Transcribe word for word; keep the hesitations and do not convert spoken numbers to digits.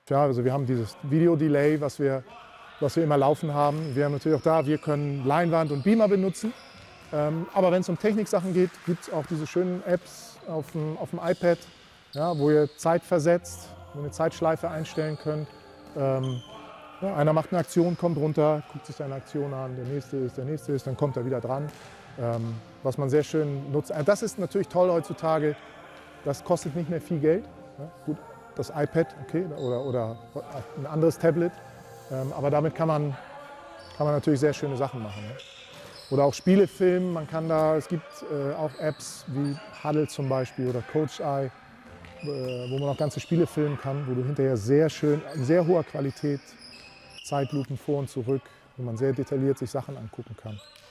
Ja, also wir haben dieses Video-Delay, was wir, was wir immer laufen haben. Wir haben natürlich auch da, wir können Leinwand und Beamer benutzen. Ähm, aber wenn es um Techniksachen geht, gibt es auch diese schönen Apps auf dem, auf dem iPad, ja, wo ihr zeitversetzt, wo ihr eine Zeitschleife einstellen könnt. Ähm, ja, einer macht eine Aktion, kommt runter, guckt sich seine Aktion an, der nächste ist, der nächste ist, dann kommt er wieder dran. Ähm, was man sehr schön nutzt. Das ist natürlich toll heutzutage, das kostet nicht mehr viel Geld. Ja, gut, das iPad, okay, oder, oder ein anderes Tablet, ähm, aber damit kann man, kann man natürlich sehr schöne Sachen machen. Ja. Oder auch Spiele filmen, man kann da, es gibt äh, auch Apps wie Huddle zum Beispiel oder CoachEye, äh, wo man auch ganze Spiele filmen kann, wo du hinterher sehr schön, in sehr hoher Qualität, Zeitlupen vor und zurück, wo man sehr detailliert sich Sachen angucken kann.